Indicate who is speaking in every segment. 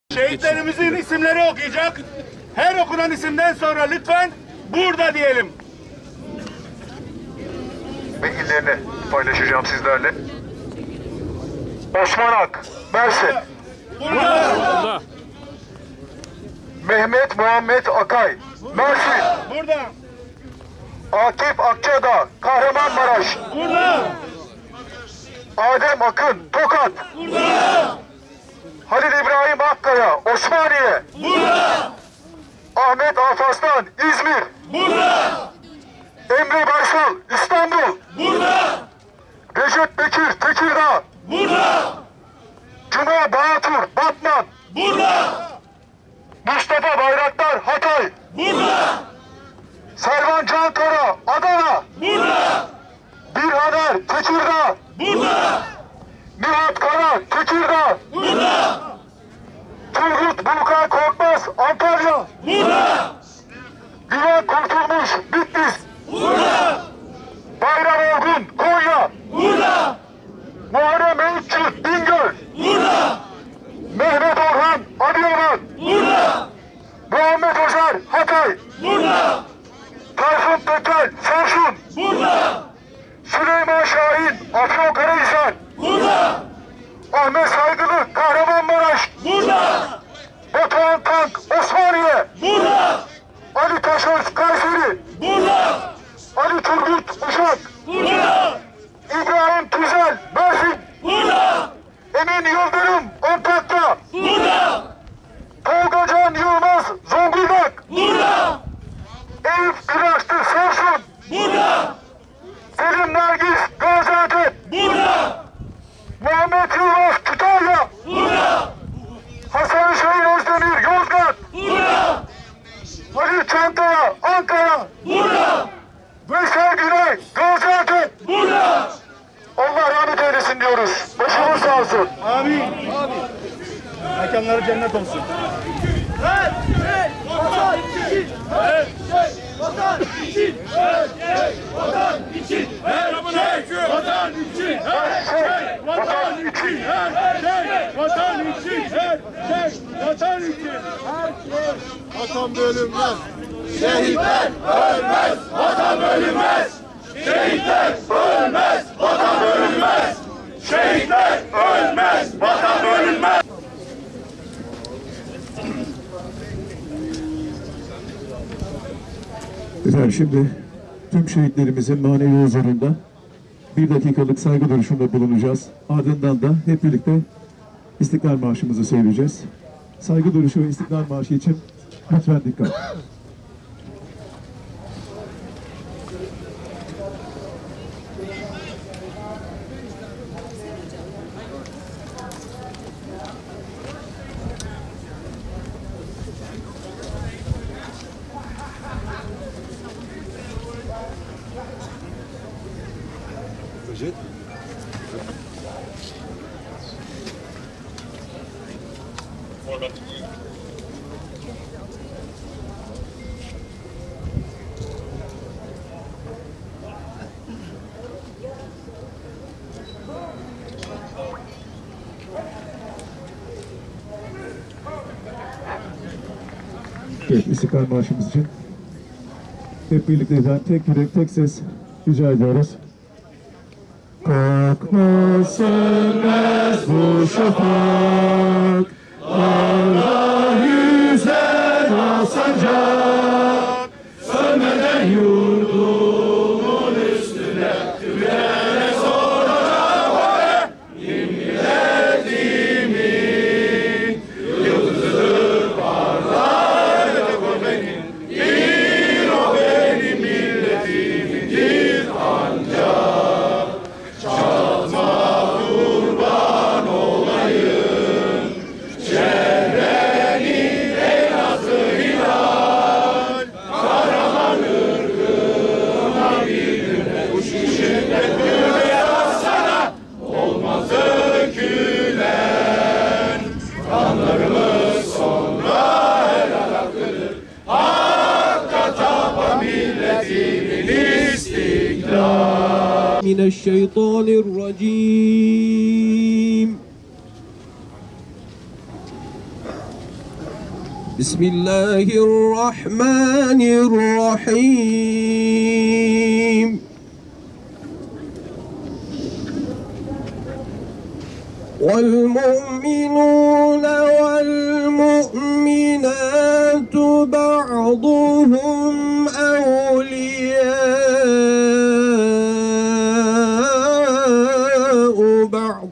Speaker 1: Şehitlerimizin isimleri okuyacak. Her okunan isimden sonra lütfen burada diyelim.
Speaker 2: Maillerini paylaşacağım sizlerle. Osman Ak, Mersin.
Speaker 1: Burada.
Speaker 2: Mehmet Muhammed Akay, Mersin.
Speaker 1: Burada.
Speaker 2: Akif Akçadağ, Kahramanmaraş.
Speaker 1: Burada.
Speaker 2: Adem Akın, Tokat.
Speaker 1: Burada.
Speaker 2: Halil İbrahim Akkaya, Osmaniye.
Speaker 1: Burada.
Speaker 2: Ahmet Alparslan, İzmir.
Speaker 1: Burada.
Speaker 2: Emre Baysal, İstanbul.
Speaker 1: Burada.
Speaker 2: Recep Bekir, Tekirdağ.
Speaker 1: Burada.
Speaker 2: Cuma Bağatur, Batman.
Speaker 1: Burada.
Speaker 2: Mustafa Bayraktar, Hatay.
Speaker 1: Burada.
Speaker 2: Servan Cankara, Adana.
Speaker 1: Burada.
Speaker 2: Birhaner, Tekirdağ.
Speaker 1: Burada.
Speaker 2: Nihat Kara, Tekirdağ.
Speaker 1: Burada.
Speaker 2: Turgut Bulkan Korkmaz, Antalya.
Speaker 1: Burada.
Speaker 2: Güven Kurtulmuş, Bitlis.
Speaker 1: Burada.
Speaker 2: Bayram Orgun, Konya.
Speaker 1: Burada.
Speaker 2: Muharrem Öğütçü, Bingöl.
Speaker 1: Burada.
Speaker 2: Mehmet Orhan, Adıyaman.
Speaker 1: Burada.
Speaker 2: Muhammed Özer, Hatay.
Speaker 1: Burada.
Speaker 2: Tayfun Tekel, Samsun.
Speaker 1: Burada.
Speaker 2: Süleyman Şahin, Afyonkarahisar.
Speaker 1: Burada.
Speaker 2: Ahmet Saygılı, Kahramanmaraş.
Speaker 1: Burada.
Speaker 2: Batuhan Tank, Osmaniye.
Speaker 1: Burada.
Speaker 2: Ali Taşöz, Kayseri.
Speaker 1: Burada.
Speaker 2: Ali Turgut, Uşak.
Speaker 1: Burada.
Speaker 2: İbrahim Tüzel, Mersin.
Speaker 1: Burada.
Speaker 2: Emin Yıldırım, Antakya.
Speaker 1: Burada.
Speaker 2: Tolga Can Yılmaz, Zonguldak.
Speaker 1: Burada.
Speaker 2: Eyüp Güneşli, Samsun.
Speaker 1: Burada.
Speaker 2: Selim Nergis, Gaziantep.
Speaker 1: Burada.
Speaker 2: Muhammed Yılmaz, Kütahya.
Speaker 1: Burada.
Speaker 2: Hasan Hüseyin Özdemir, Yozgat.
Speaker 1: Burada.
Speaker 2: Ali Çantaya, Ankara.
Speaker 1: Burada.
Speaker 2: Veysel Güney, Gaziantep.
Speaker 1: Burada.
Speaker 2: Allah rahmet eylesin diyoruz. Başımız sağ olsun.
Speaker 1: Amin. Mekanları cennet olsun.
Speaker 3: Vatan için! Vatan için! Vatan için!
Speaker 1: Vatan için, her şey, vatan için, her şey, vatan için, her şey, vatan için, her şey. Vatan bölünmez, şehitler ölmez, vatan bölünmez. Şehitler ölmez, vatan bölünmez. Şehitler ölmez, vatan bölünmez.
Speaker 4: Efendim şimdi tüm şehitlerimizin manevi huzurunda 1 dakikalık saygı duruşunda bulunacağız. Ardından da hep birlikte İstiklal Marşımızı söyleyeceğiz. Saygı duruşu ve İstiklal Marşı için lütfen dikkat. Evet, İstiklal Marşımız için hep birlikte efendim tek yürek tek ses rica ediyoruz. Korkma sönmez bu şafak, Allah yüzer al sancak, sönmeden yurdumun üstüne tüyene sonra var, milletimin yıldızı parlar, o benim, bir o benim milletimindir ancak.
Speaker 5: من الشيطان الرجيم بسم الله الرحمن الرحيم والمؤمنون والمؤمنات بعضهم أولياء بعض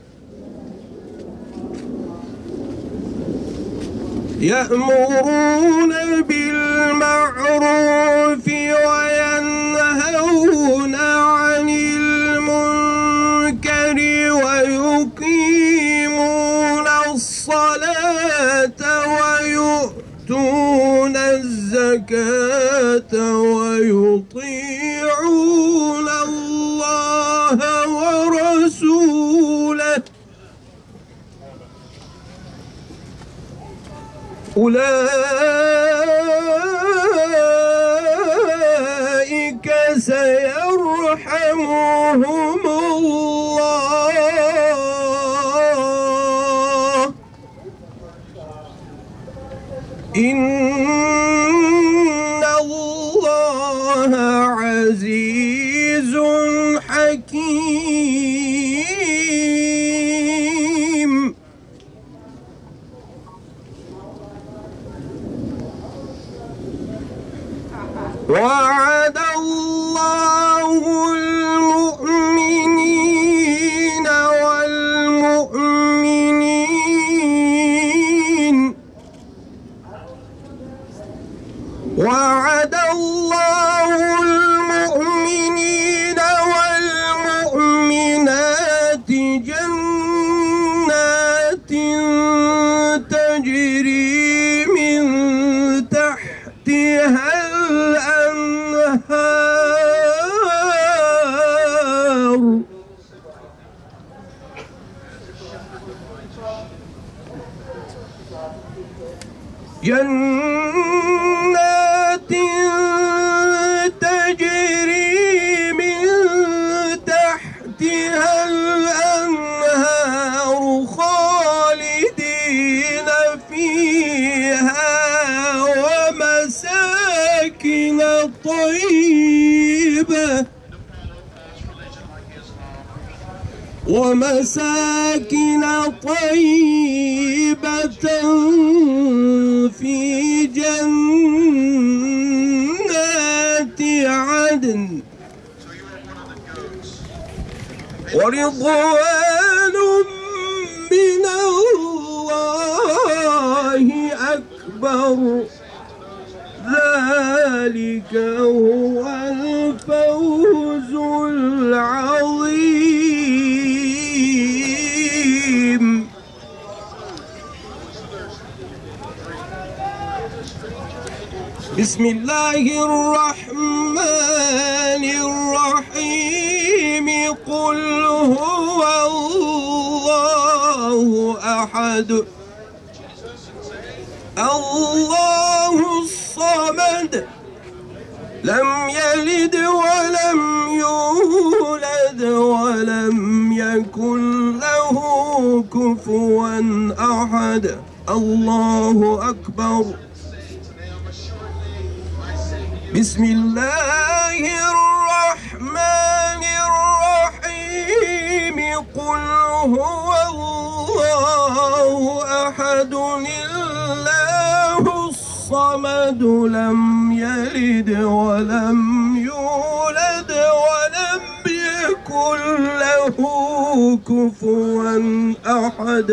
Speaker 5: يأمرون بالمعروف وينهون عن المنكر ويقيمون الصلاة ويؤتون الزكاة ويطيعون الله ورسوله أولئك سيرحمهم الله إن الله عزيز حكيم وعد الله المؤمنين والمؤمنين وعد الله المؤمنين والمؤمنات جنات تجري من تحتها الأنهار جنات تجري من تحتها الأنهار خالدين فيها ومساكن طيبة في جنات عدن ورضوان من الله أكبر ذلك هو الفوز العظيم. بسم الله الرحمن الرحيم قل هو الله أحد الله الصمد لم يلد ولم يولد ولم يكن له كفوا أحد الله أكبر. بسم الله الرحمن الرحيم قل هو الله أحد الله الصمد لم يلد ولم يولد ولم يكن له كفوا أحد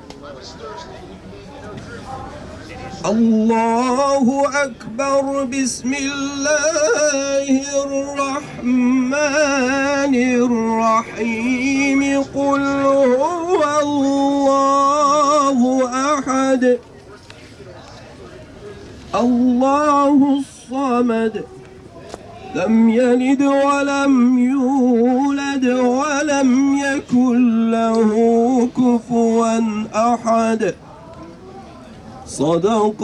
Speaker 5: الله أكبر. بسم الله الرحمن الرحيم قل هو الله أحد الله الصمد لم يلد ولم يولد ولم يكن له كفوا أحد صدق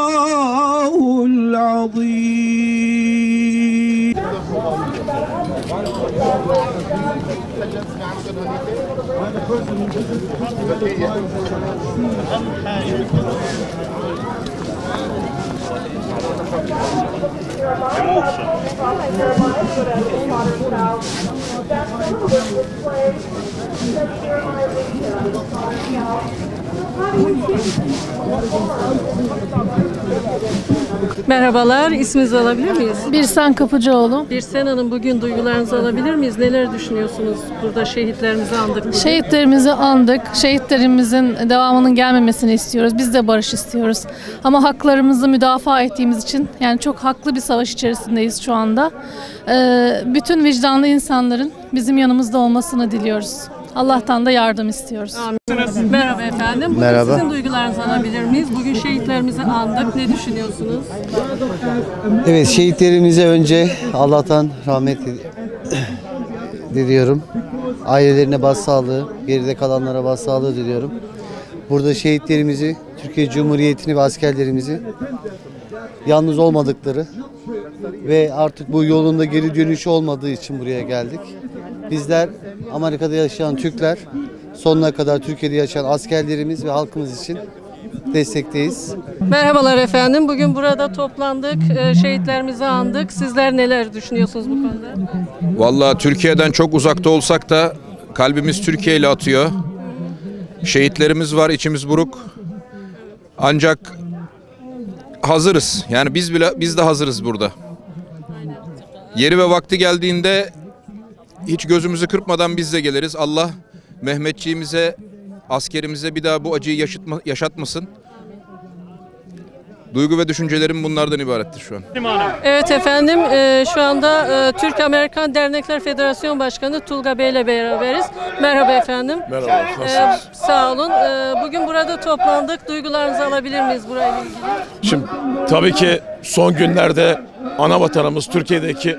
Speaker 5: الله العظيم.
Speaker 6: Merhabalar, isminizi alabilir miyiz?
Speaker 7: Birsen Kapıcıoğlu.
Speaker 6: Birsen Hanım, bugün duygularınızı alabilir miyiz? Neler düşünüyorsunuz? Burada şehitlerimizi andık. Bugün.
Speaker 7: Şehitlerimizi andık. Şehitlerimizin devamının gelmemesini istiyoruz. Biz de barış istiyoruz. Ama haklarımızı müdafaa ettiğimiz için, yani çok haklı bir savaş içerisindeyiz şu anda. Bütün vicdanlı insanların bizim yanımızda olmasını diliyoruz. Allah'tan da yardım istiyoruz.
Speaker 6: Amin. Merhaba efendim. Bugün
Speaker 8: Merhaba.
Speaker 6: sizin duygularınızı alabilir miyiz? Bugün şehitlerimizi andık. Ne düşünüyorsunuz?
Speaker 8: Evet, şehitlerimize önce Allah'tan rahmet diliyorum. Ailelerine başsağlığı, geride kalanlara başsağlığı diliyorum. Burada şehitlerimizi, Türkiye Cumhuriyeti'ni ve askerlerimizi yalnız olmadıkları ve artık bu yolunda geri dönüşü olmadığı için buraya geldik. Bizler Amerika'da yaşayan Türkler, sonuna kadar Türkiye'de yaşayan askerlerimiz ve halkımız için destekteyiz.
Speaker 6: Merhabalar efendim. Bugün burada toplandık. Şehitlerimizi andık. Sizler neler düşünüyorsunuz bu konuda?
Speaker 9: Vallahi Türkiye'den çok uzakta olsak da kalbimiz Türkiye ile atıyor. Şehitlerimiz var, içimiz buruk. Ancak hazırız. Yani biz de hazırız burada. Yeri ve vakti geldiğinde hiç gözümüzü kırpmadan biz de geliriz. Allah Mehmetçiğimize, askerimize bir daha bu acıyı yaşatmasın. Duygu ve düşüncelerim bunlardan ibarettir şu an.
Speaker 6: Evet efendim, şu anda Türk-Amerikan Dernekler Federasyon Başkanı Tulga Bey ile beraberiz. Merhaba efendim.
Speaker 10: Merhaba, nasılsınız?
Speaker 6: Sağ olun. Bugün burada toplandık. Duygularınızı alabilir miyiz burayla ilgili?
Speaker 10: Şimdi tabii ki son günlerde ana vatanımız Türkiye'deki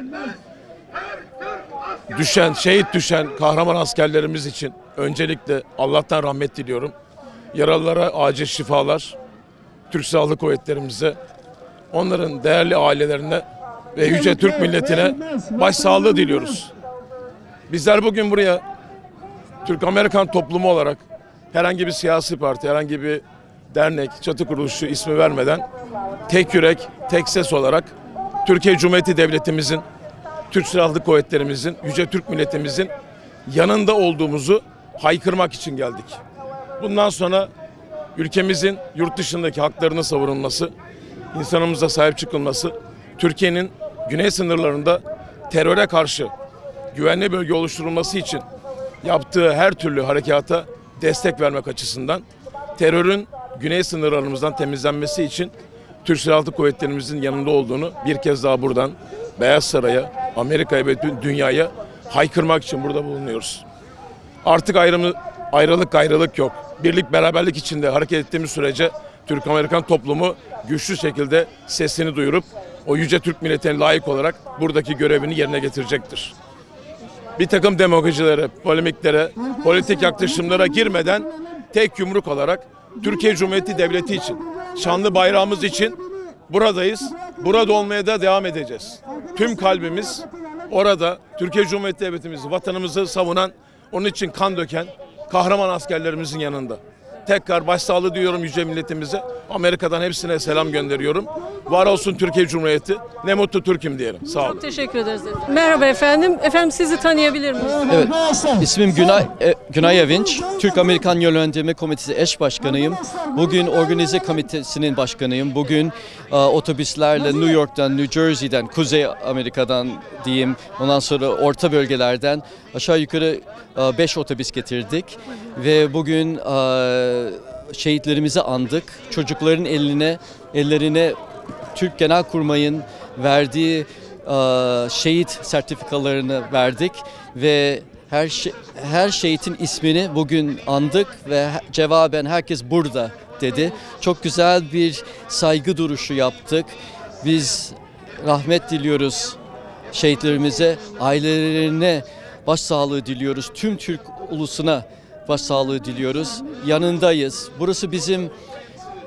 Speaker 10: şehit düşen kahraman askerlerimiz için öncelikle Allah'tan rahmet diliyorum. Yaralılara acil şifalar, Türk Silahlı Kuvvetlerimize, onların değerli ailelerine ve yüce Türk milletine başsağlığı diliyoruz. Bizler bugün buraya Türk-Amerikan toplumu olarak herhangi bir siyasi parti, herhangi bir dernek, çatı kuruluşu ismi vermeden tek yürek, tek ses olarak Türkiye Cumhuriyeti Devletimizin, Türk Silahlı Kuvvetlerimizin, yüce Türk milletimizin yanında olduğumuzu haykırmak için geldik. Bundan sonra ülkemizin yurt dışındaki haklarının savunulması, insanımıza sahip çıkılması, Türkiye'nin güney sınırlarında teröre karşı güvenli bölge oluşturulması için yaptığı her türlü harekata destek vermek açısından terörün güney sınırlarımızdan temizlenmesi için Türk Silahlı Kuvvetlerimizin yanında olduğunu bir kez daha buradan Beyaz Saray'a, Amerika'ya ve dünyaya haykırmak için burada bulunuyoruz. Artık ayrılık gayrılık yok. Birlik beraberlik içinde hareket ettiğimiz sürece Türk-Amerikan toplumu güçlü şekilde sesini duyurup o yüce Türk milletine layık olarak buradaki görevini yerine getirecektir. Bir takım demagojilere, polemiklere, politik yaklaşımlara girmeden tek yumruk olarak Türkiye Cumhuriyeti Devleti için, şanlı bayrağımız için buradayız. Burada olmaya da devam edeceğiz. Tüm kalbimiz orada Türkiye Cumhuriyeti Devletimizi, vatanımızı savunan, onun için kan döken kahraman askerlerimizin yanında. Tekrar başsağlığı diliyorum yüce milletimize. Amerika'dan hepsine selam gönderiyorum. Var olsun Türkiye Cumhuriyeti. Ne mutlu Türk'üm diyelim. Sağ olun.
Speaker 6: Çok teşekkür ederiz. Merhaba efendim. Efendim sizi tanıyabilir miyiz?
Speaker 11: Evet, ismim Günay Evinç. Türk-Amerikan Yönlendirme Komitesi eş başkanıyım. Bugün organize komitesinin başkanıyım. Bugün otobüslerle New York'tan, New Jersey'den, Kuzey Amerika'dan diyeyim, ondan sonra orta bölgelerden aşağı yukarı 5 otobüs getirdik. Ve bugün şehitlerimizi andık. Çocukların ellerine Türk Genelkurmay'ın verdiği şehit sertifikalarını verdik ve her şehitin ismini bugün andık ve cevaben herkes burada dedi. Çok güzel bir saygı duruşu yaptık. Biz rahmet diliyoruz şehitlerimize, ailelerine başsağlığı diliyoruz. Tüm Türk ulusuna başsağlığı diliyoruz. Yanındayız. Burası bizim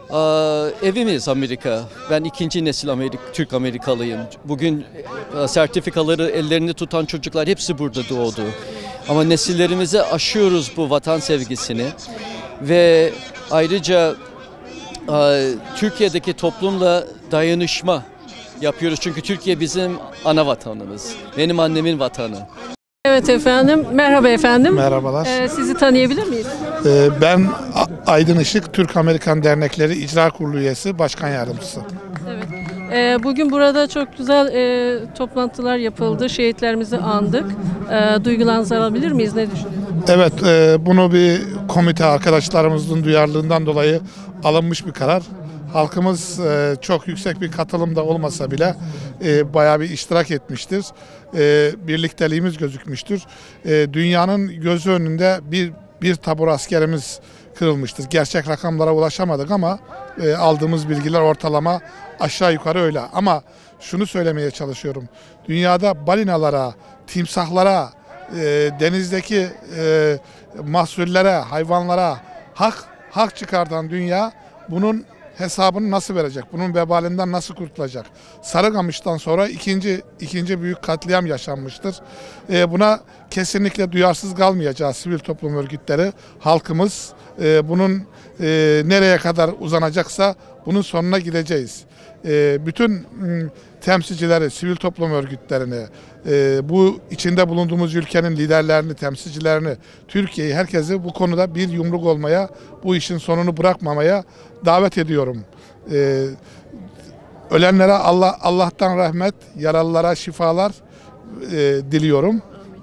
Speaker 11: Evimiz Amerika. Ben ikinci nesil Türk Amerikalıyım. Bugün sertifikaları ellerinde tutan çocuklar hepsi burada doğdu. Ama nesillerimize aşıyoruz bu vatan sevgisini. Ve ayrıca Türkiye'deki toplumla dayanışma yapıyoruz. Çünkü Türkiye bizim ana vatanımız. Benim annemin vatanı.
Speaker 6: Evet efendim. Merhaba efendim.
Speaker 12: Merhabalar.
Speaker 6: Sizi tanıyabilir miyiz?
Speaker 12: Ben Aydın Işık, Türk-Amerikan Dernekleri İcra Kurulu üyesi, başkan yardımcısı.
Speaker 6: Evet. Bugün burada çok güzel toplantılar yapıldı. Şehitlerimizi andık. Duygularınızı alabilir miyiz? Ne düşünüyorsunuz?
Speaker 12: Evet, bunu bir komite arkadaşlarımızın duyarlılığından dolayı alınmış bir karar. Halkımız çok yüksek bir katılımda olmasa bile bayağı bir iştirak etmiştir. Birlikteliğimiz gözükmüştür. Dünyanın gözü önünde bir tabur askerimiz kırılmıştır. Gerçek rakamlara ulaşamadık ama aldığımız bilgiler ortalama aşağı yukarı öyle. Ama şunu söylemeye çalışıyorum. Dünyada balinalara, timsahlara, denizdeki mahsullere, hayvanlara hak çıkartan dünya bunun hesabını nasıl verecek? Bunun vebalinden nasıl kurtulacak? Sarıkamış'tan sonra ikinci büyük katliam yaşanmıştır. Buna kesinlikle duyarsız kalmayacağız sivil toplum örgütleri, halkımız. Bunun nereye kadar uzanacaksa bunun sonuna gideceğiz. Bütün temsilcileri, sivil toplum örgütlerini, bu içinde bulunduğumuz ülkenin liderlerini, temsilcilerini, Türkiye'yi, herkesi bu konuda bir yumruk olmaya, bu işin sonunu bırakmamaya davet ediyorum. Ölenlere Allah'tan rahmet, yaralılara şifalar diliyorum.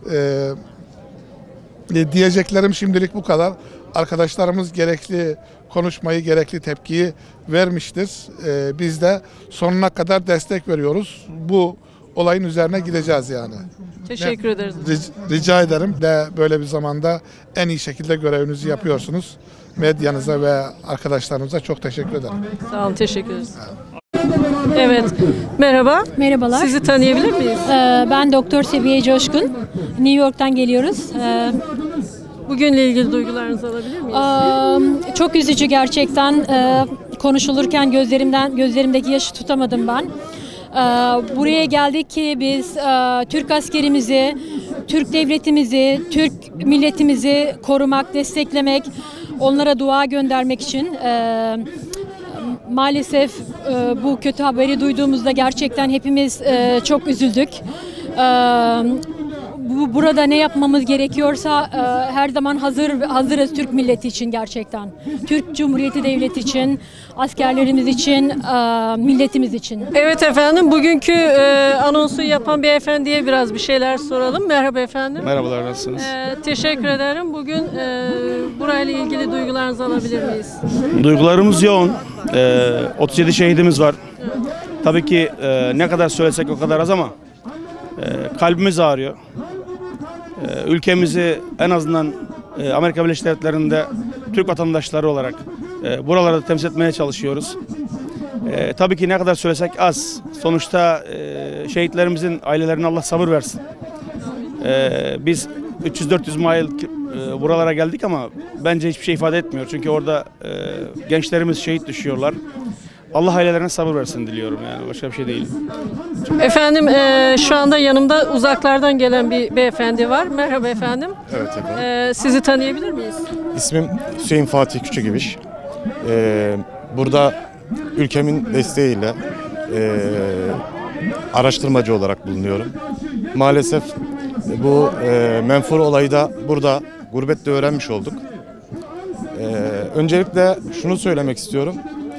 Speaker 12: Diyeceklerim şimdilik bu kadar. Arkadaşlarımız gerekli konuşmayı, gerekli tepkiyi vermiştir. Biz de sonuna kadar destek veriyoruz. Bu olayın üzerine gideceğiz yani.
Speaker 6: Teşekkür ederiz.
Speaker 12: Rica ederim. De böyle bir zamanda en iyi şekilde görevinizi yapıyorsunuz. Medyanıza ve arkadaşlarınıza çok teşekkür ederim.
Speaker 6: Sağ olun, teşekkür ederiz. Evet, merhaba.
Speaker 13: Merhabalar.
Speaker 6: Sizi tanıyabilir miyiz?
Speaker 13: Ben Doktor Seviye Coşkun. New York'tan geliyoruz.
Speaker 6: Bugünle ilgili duygularınızı alabilir miyiz?
Speaker 13: Çok üzücü gerçekten. Konuşulurken gözlerimdeki yaşı tutamadım ben. Buraya geldik ki biz Türk askerimizi, Türk devletimizi, Türk milletimizi korumak, desteklemek, onlara dua göndermek için. Maalesef bu kötü haberi duyduğumuzda gerçekten hepimiz çok üzüldük. Burada ne yapmamız gerekiyorsa her zaman hazırız Türk milleti için gerçekten. Türk Cumhuriyeti Devleti için, askerlerimiz için, milletimiz için.
Speaker 6: Evet efendim, bugünkü anonsu yapan beyefendiye biraz bir şeyler soralım. Merhaba efendim.
Speaker 14: Merhabalar, nasılsınız?
Speaker 6: Teşekkür ederim. Bugün burayla ilgili duygularınızı alabilir miyiz?
Speaker 14: Duygularımız yoğun. 37 şehidimiz var. Tabii ki ne kadar söylesek o kadar az ama kalbimiz ağrıyor. Ülkemizi en azından Amerika Birleşik Devletleri'nde Türk vatandaşları olarak buralarda temsil etmeye çalışıyoruz. Tabii ki ne kadar söylesek az. Sonuçta şehitlerimizin ailelerine Allah sabır versin. Biz 300-400 mil buralara geldik ama bence hiçbir şey ifade etmiyor. Çünkü orada gençlerimiz şehit düşüyorlar. Allah ailelerine sabır versin diliyorum, yani başka bir şey değil.
Speaker 6: Efendim şu anda yanımda uzaklardan gelen bir beyefendi var. Merhaba efendim.
Speaker 15: Evet efendim.
Speaker 6: Sizi tanıyabilir miyiz?
Speaker 15: İsmim Hüseyin Fatih Küçügibiş. Burada ülkemin desteğiyle araştırmacı olarak bulunuyorum. Maalesef bu menfur olayı da burada gurbette öğrenmiş olduk. Öncelikle şunu söylemek istiyorum.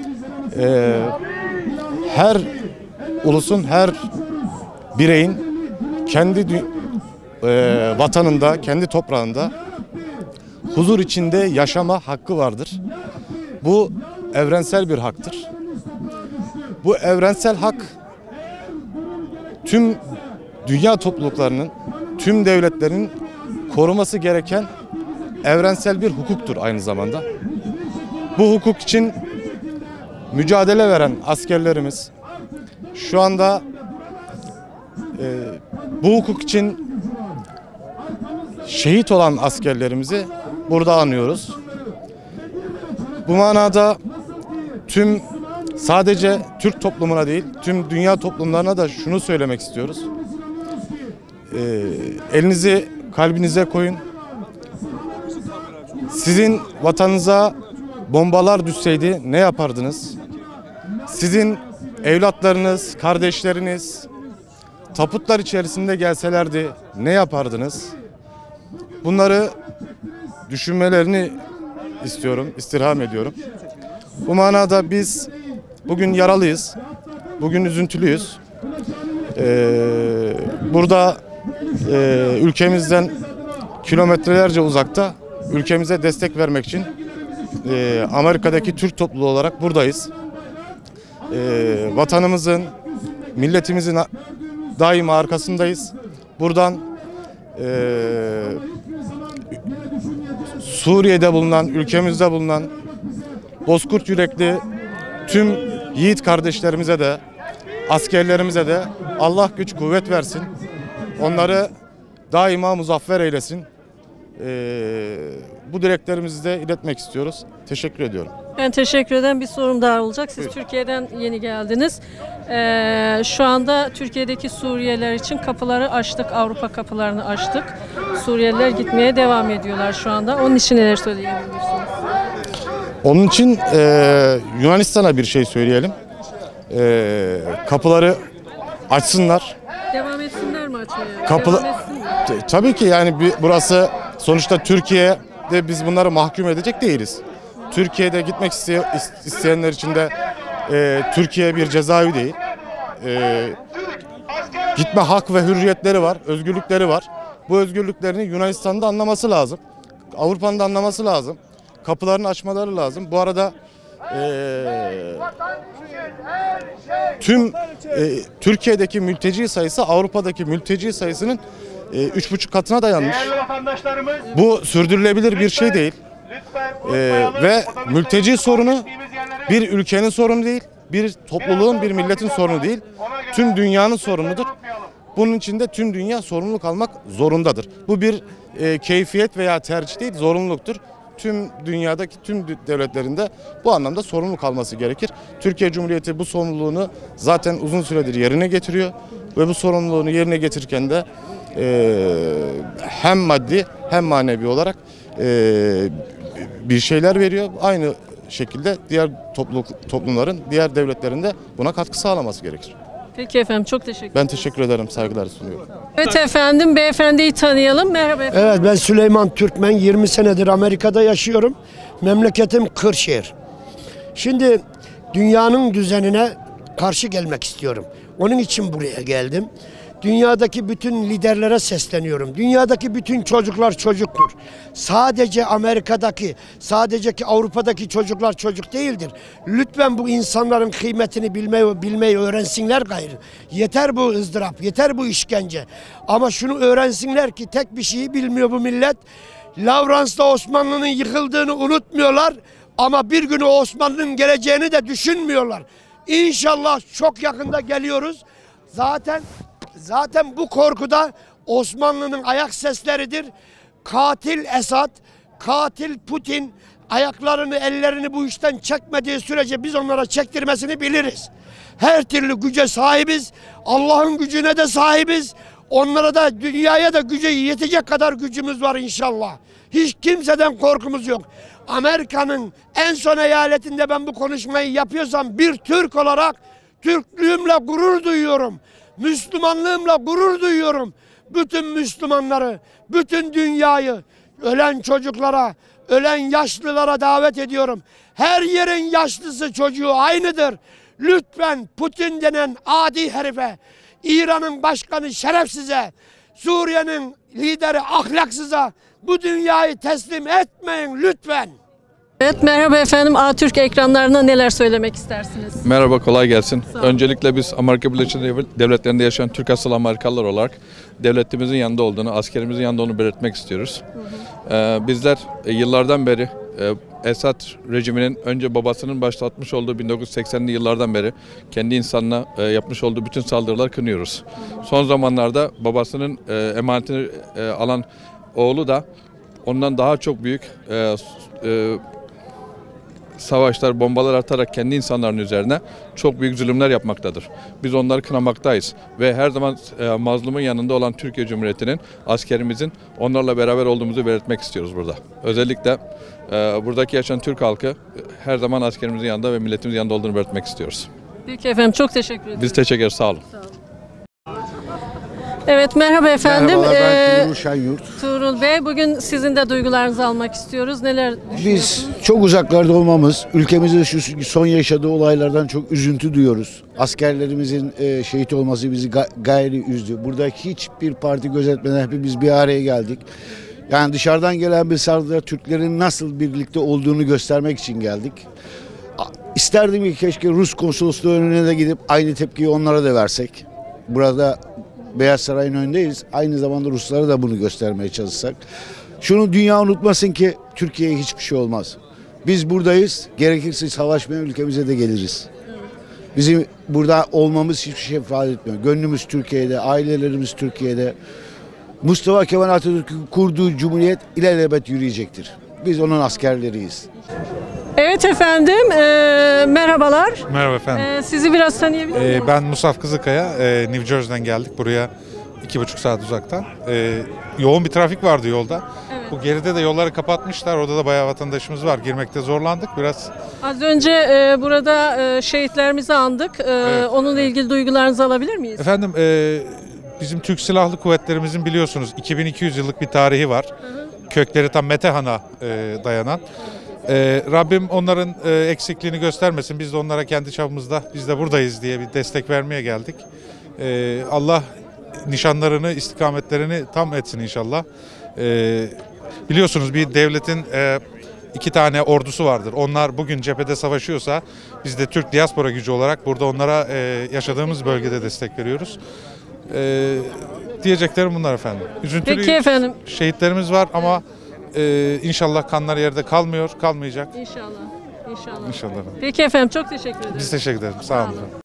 Speaker 15: Her ulusun, her bireyin kendi vatanında, kendi toprağında huzur içinde yaşama hakkı vardır. Bu evrensel bir haktır. Bu evrensel hak tüm dünya topluluklarının, tüm devletlerin koruması gereken evrensel bir hukuktur aynı zamanda. Bu hukuk için mücadele veren askerlerimiz şu anda bu hukuk için şehit olan askerlerimizi burada anıyoruz. Bu manada sadece Türk toplumuna değil, tüm dünya toplumlarına da şunu söylemek istiyoruz. Elinizi kalbinize koyun. Sizin vatanınıza bombalar düşseydi ne yapardınız? Sizin evlatlarınız, kardeşleriniz taputlar içerisinde gelselerdi ne yapardınız? Bunları düşünmelerini istiyorum, istirham ediyorum. Bu manada biz bugün yaralıyız, bugün üzüntülüyüz. Burada ülkemizden kilometrelerce uzakta ülkemize destek vermek için Amerika'daki Türk topluluğu olarak buradayız. Vatanımızın, milletimizin daima arkasındayız. Buradan Suriye'de bulunan, ülkemizde bulunan bozkurt yürekli tüm yiğit kardeşlerimize de, askerlerimize de Allah güç kuvvet versin. Onları daima muzaffer eylesin. Bu dileklerimizi de iletmek istiyoruz. Teşekkür ediyorum.
Speaker 6: Ben teşekkür ederim. Bir sorum daha olacak. Siz Türkiye'den yeni geldiniz. Şu anda Türkiye'deki Suriyeliler için kapıları açtık. Avrupa kapılarını açtık. Suriyeliler gitmeye devam ediyorlar şu anda. Onun için neler söyleyebilirsiniz?
Speaker 15: Onun için Yunanistan'a bir şey söyleyelim. Kapıları açsınlar.
Speaker 6: Devam etsinler mi açmaya?
Speaker 15: Tabii ki yani burası sonuçta Türkiye'de biz bunları mahkum edecek değiliz. Türkiye'de gitmek isteyenler için de Türkiye bir cezaevi değil. Gitme hak ve hürriyetleri var, özgürlükleri var. Bu özgürlüklerini Yunanistan'da anlaması lazım. Avrupa'nın da anlaması lazım. Kapılarını açmaları lazım. Bu arada Türkiye'deki mülteci sayısı Avrupa'daki mülteci sayısının 3,5 katına dayanmış. Bu sürdürülebilir bir şey değil. Ve mülteci sorunu bir ülkenin sorunu değil, bir topluluğun, bir milletin sorunu değil. Tüm dünyanın sorunudur. Bunun için de tüm dünya sorumluluk almak zorundadır. Bu bir keyfiyet veya tercih değil, zorunluluktur. Tüm dünyadaki tüm devletlerinde bu anlamda sorumluluk alması gerekir. Türkiye Cumhuriyeti bu sorumluluğunu zaten uzun süredir yerine getiriyor ve bu sorumluluğunu yerine getirirken de hem maddi hem manevi olarak bir şeyler veriyor. Aynı şekilde diğer toplumların, diğer devletlerin de buna katkı sağlaması gerekir.
Speaker 6: Peki efendim, çok teşekkür ederim.
Speaker 15: Ben teşekkür ederim, saygılar sunuyorum.
Speaker 6: Evet efendim, beyefendiyi tanıyalım. Merhaba efendim.
Speaker 16: Evet, ben Süleyman Türkmen, 20 senedir Amerika'da yaşıyorum. Memleketim Kırşehir. Şimdi dünyanın düzenine karşı gelmek istiyorum. Onun için buraya geldim. Dünyadaki bütün liderlere sesleniyorum. Dünyadaki bütün çocuklar çocuktur. Sadece Amerika'daki, sadece Avrupa'daki çocuklar çocuk değildir. Lütfen bu insanların kıymetini bilmeyi öğrensinler gayrı. Yeter bu ızdırap, yeter bu işkence. Ama şunu öğrensinler ki tek bir şeyi bilmiyor bu millet. Lawrence'da Osmanlı'nın yıkıldığını unutmuyorlar. Ama bir gün o Osmanlı'nın geleceğini de düşünmüyorlar. İnşallah çok yakında geliyoruz. Zaten bu korkuda Osmanlı'nın ayak sesleridir. Katil Esad, katil Putin ayaklarını, ellerini bu işten çekmediği sürece biz onlara çektirmesini biliriz. Her türlü güce sahibiz. Allah'ın gücüne de sahibiz. Onlara da, dünyaya da güce yetecek kadar gücümüz var inşallah. Hiç kimseden korkumuz yok. Amerika'nın en son eyaletinde ben bu konuşmayı yapıyorsam bir Türk olarak Türklüğümle gurur duyuyorum. Müslümanlığımla gurur duyuyorum. Bütün Müslümanları, bütün dünyayı, ölen çocuklara, ölen yaşlılara davet ediyorum. Her yerin yaşlısı çocuğu aynıdır. Lütfen Putin denen adi herife, İran'ın başkanı şerefsize, Suriye'nin lideri ahlaksıza bu dünyayı teslim etmeyin lütfen.
Speaker 6: Evet, merhaba efendim. A-Türk ekranlarına neler söylemek istersiniz?
Speaker 17: Merhaba, kolay gelsin. Öncelikle biz Amerika Birleşik Devletleri'nde yaşayan Türk asıllı Amerikalılar olarak devletimizin yanında olduğunu, askerimizin yanında olduğunu belirtmek istiyoruz. Bizler yıllardan beri Esad rejiminin önce babasının başlatmış olduğu 1980'li yıllardan beri kendi insanına yapmış olduğu bütün saldırılar kınıyoruz. Son zamanlarda babasının emanetini alan oğlu da ondan daha çok büyük savaşlar, bombalar atarak kendi insanların üzerine çok büyük zulümler yapmaktadır. Biz onları kınamaktayız ve her zaman mazlumun yanında olan Türkiye Cumhuriyeti'nin, askerimizin onlarla beraber olduğumuzu belirtmek istiyoruz burada. Özellikle buradaki yaşayan Türk halkı her zaman askerimizin yanında ve milletimizin yanında olduğunu belirtmek istiyoruz.
Speaker 6: Peki efendim, çok teşekkür ederim.
Speaker 17: Biz teşekkür ederiz, sağ olun.
Speaker 6: Evet, merhaba efendim.
Speaker 18: Merhabalar, ben Tuğrul Şenyurt.
Speaker 6: Tuğrul Bey, bugün sizin de duygularınızı almak istiyoruz. Neler düşünüyorsunuz?
Speaker 18: Biz çok uzaklarda olmamız, ülkemizde şu son yaşadığı olaylardan çok üzüntü duyuyoruz. Askerlerimizin şehit olması bizi gayri üzdü. Burada hiçbir parti gözetmeden hepimiz bir araya geldik. Yani dışarıdan gelen bir saldırıda Türklerin nasıl birlikte olduğunu göstermek için geldik. İsterdim ki keşke Rus konsolosluğu önüne de gidip aynı tepkiyi onlara da versek. Burada Beyaz Saray'ın önündeyiz. Aynı zamanda Ruslara da bunu göstermeye çalışsak. Şunu dünya unutmasın ki Türkiye'ye hiçbir şey olmaz. Biz buradayız. Gerekirse savaşmaya ülkemize de geliriz. Bizim burada olmamız hiçbir şey ifade etmiyor. Gönlümüz Türkiye'de, ailelerimiz Türkiye'de. Mustafa Kemal Atatürk'ün kurduğu cumhuriyet ilelebet yürüyecektir. Biz onun askerleriyiz.
Speaker 6: Evet efendim, merhabalar.
Speaker 19: Merhaba efendim.
Speaker 6: Sizi biraz tanıyabilir miyim?
Speaker 19: Ben Musaf Kızılkaya, New Jersey'den geldik buraya 2,5 saat uzaktan. Yoğun bir trafik vardı yolda.
Speaker 6: Evet.
Speaker 19: Bu geride de yolları kapatmışlar, orada da bayağı vatandaşımız var. Girmekte zorlandık biraz.
Speaker 6: Az önce burada şehitlerimizi andık.
Speaker 19: Evet.
Speaker 6: Onunla ilgili duygularınızı alabilir miyiz?
Speaker 19: Efendim bizim Türk Silahlı Kuvvetlerimizin biliyorsunuz 2200 yıllık bir tarihi var. Kökleri tam Metehan'a dayanan. Rabbim onların eksikliğini göstermesin. Biz de onlara kendi çapımızda biz de buradayız diye bir destek vermeye geldik. Allah nişanlarını, istikametlerini tam etsin inşallah. Biliyorsunuz bir devletin 2 tane ordusu vardır. Onlar bugün cephede savaşıyorsa biz de Türk diaspora gücü olarak burada onlara yaşadığımız bölgede destek veriyoruz. Diyeceklerim bunlar efendim. Üzüntülü
Speaker 6: Peki efendim.
Speaker 19: şehitlerimiz var ama inşallah kanlar yerde kalmayacak.
Speaker 6: İnşallah. İnşallah.
Speaker 19: İnşallah.
Speaker 6: Peki efendim, çok teşekkür ederim.
Speaker 19: Biz teşekkür ederiz. Sağ olun.